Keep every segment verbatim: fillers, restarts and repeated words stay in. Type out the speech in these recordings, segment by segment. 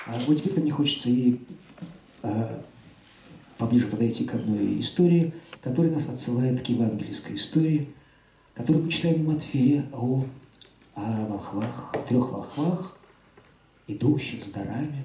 Вот теперь-то мне хочется и а, поближе подойти к одной истории, которая нас отсылает к евангельской истории, которую мы читаем у Матфея о, о волхвах, о трех волхвах, идущих с дарами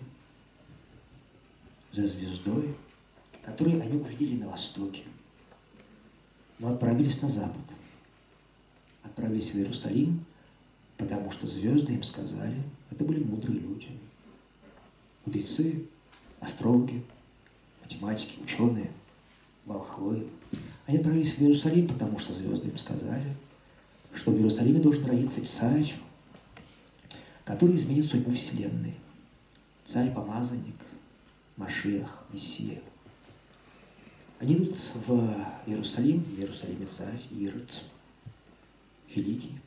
за звездой, которые они увидели на востоке, но отправились на запад, отправились в Иерусалим, потому что звезды им сказали, это были мудрые люди, мудрецы, астрологи, математики, ученые, волхвы. Они отправились в Иерусалим, потому что звезды им сказали, что в Иерусалиме должен родиться царь, который изменит судьбу Вселенной. Царь-помазанник, Машиах, Мессия. Они идут в Иерусалим, в Иерусалиме царь Ирод, великий.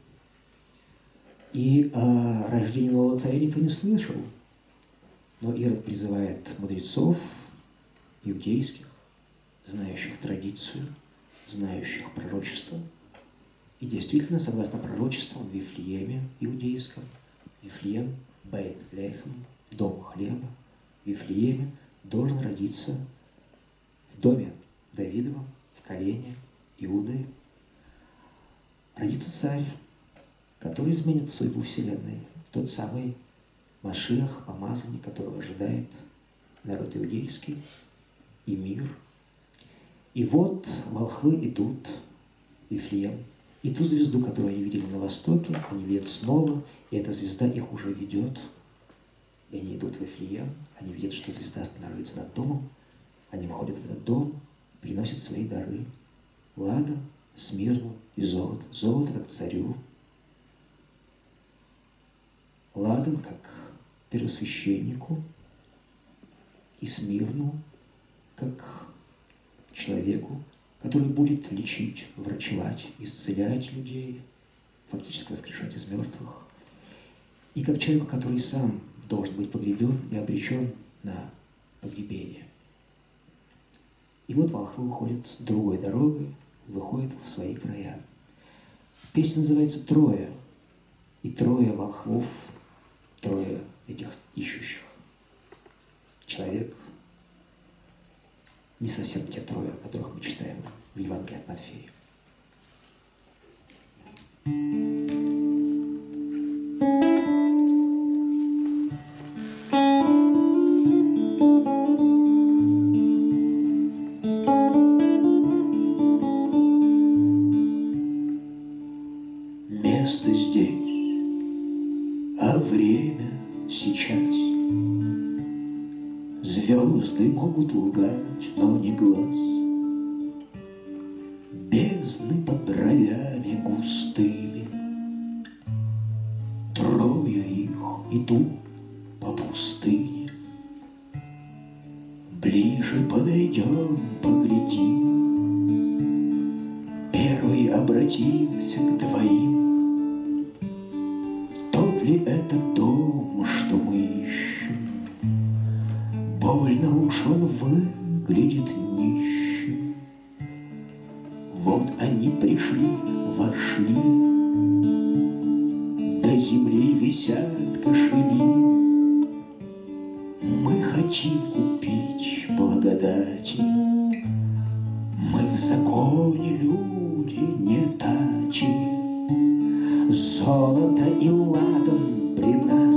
И о рождении нового царя никто не слышал. Но Ирод призывает мудрецов иудейских, знающих традицию, знающих пророчество. И действительно, согласно пророчествам в Вифлееме иудейском, Вифлеем, Бейт-Лехем, дом хлеба, в Вифлееме должен родиться в доме Давидовом, в колене Иуды, родится царь, который изменит судьбу Вселенной, тот самый Машиах, помазанник, которого ожидает народ иудейский и мир. И вот волхвы идут в Вифлеем, и ту звезду, которую они видели на востоке, они видят снова, и эта звезда их уже ведет. И они идут в Вифлеем, они видят, что звезда останавливается над домом, они входят в этот дом, приносят свои дары. Ладан, смирну и золото. Золото как царю, ладан как первосвященнику, и смирну как человеку, который будет лечить, врачевать, исцелять людей, фактически воскрешать из мертвых, и как человеку, который сам должен быть погребен и обречен на погребение. И вот волхвы уходят другой дорогой, выходят в свои края. Песня называется «Трое», и трое волхвов, трое этих ищущих человек, не совсем те трое, о которых мы читаем в Евангелии от Матфея. Место здесь, а время сейчас. Звезды могут лгать, но не глаз. Бездны под бровями густыми. Трое их идут по пустыне. Ближе подойдем, поглядим. Первый обратился к двоим. Тот ли это дом, что мы ищем? Больно уж он выглядит нищим. Вот они пришли, вошли. До земли висят кошели. Мы хотим купить благодати. Мы в законе люди не тачи. Золото и ладан при нас.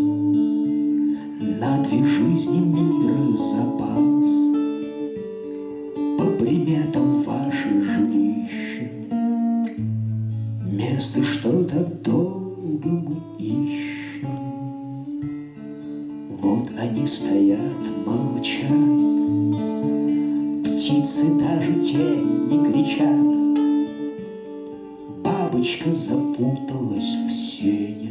На две жизни мира запас. По приметам ваше жилище. Место, что так долго мы ищем. Вот они стоят, молчат. Птицы даже те не кричат. Бабочка запуталась в сене.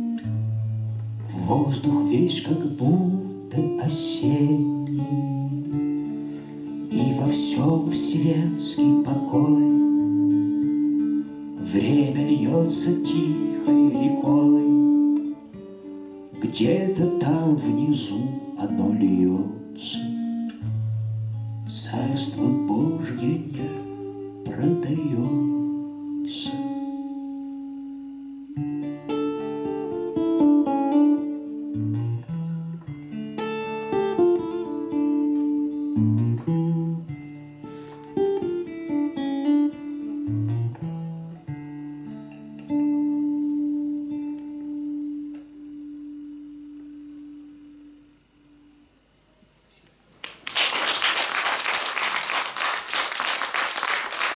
Воздух весь как будто осенний. И во всем вселенский покой. Время льется тихой рекой. Где-то там внизу оно льется. Царство Божье не продается. Thank you.